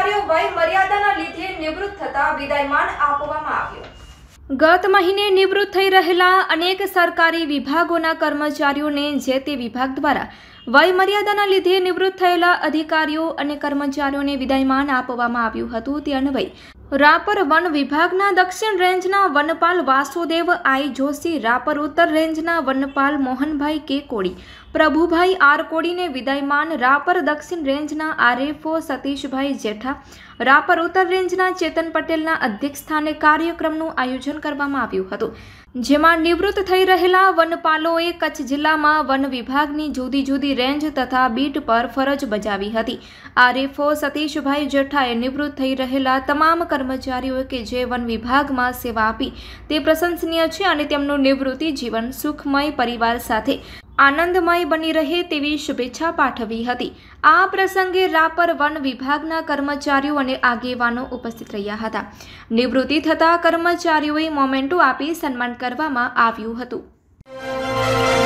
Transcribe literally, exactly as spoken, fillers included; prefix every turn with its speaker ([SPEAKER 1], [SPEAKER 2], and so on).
[SPEAKER 1] કર્મચારીઓ વય મર્યાદાના લીધે નિવૃત્ત થતા વિદાયમાન આપવામાં આવ્યો। ગત મહિને નિવૃત્ત થઈ રહેલા અનેક સરકારી વિભાગોના કર્મચારીઓને જે તે વિભાગ દ્વારા વય મર્યાદાના લીધે નિવૃત્ત થયેલા અધિકારીઓ અને કર્મચારીઓને વિદાયમાન આપવામાં આવ્યું હતું। તે અન્વયે રાપર વન વિભાગના દક્ષિણ રેન્જના વનપાલ વાસુદેવ આઈ જોશી, રાપર ઉત્તર રેન્જના વનપાલ મોહનભાઈ કે કોડી, પ્રભુભાઈ આર કોડીને વિદાયમાન, રાપર દક્ષિણ રેન્જના આરએફઓ સતીશભાઈ જેઠા, રાપર ઉત્તર રેન્જના ચેતન પટેલના અધ્યક્ષસ્થાને કાર્યક્રમનું આયોજન કરવામાં આવ્યું હતું, જેમાં નિવૃત્ત થઈ રહેલા વનપાલોએ કચ્છ જિલ્લામાં વન વિભાગની જુદી જુદી રેન્જ તથા બીટ પર ફરજ બજાવી હતી। આરએફઓ સતીશભાઈ જેઠાએ નિવૃત્ત થઈ રહેલા તમામ કર્મચારીઓ કે જે વન વિભાગમાં સેવા આપી તે પ્રશંસનીય છે અને તેમનું નિવૃત્તિ જીવન સુખમય પરિવાર સાથે આનંદમય બની રહે તેવી શુભેચ્છા પાઠવી હતી। આ પ્રસંગે રાપર વન વિભાગના કર્મચારીઓ અને આગેવાનો ઉપસ્થિત રહ્યા હતા। નિવૃત્તિ થતા કર્મચારીઓએ મોમેન્ટો આપી સન્માન કરવામાં આવ્યું હતું।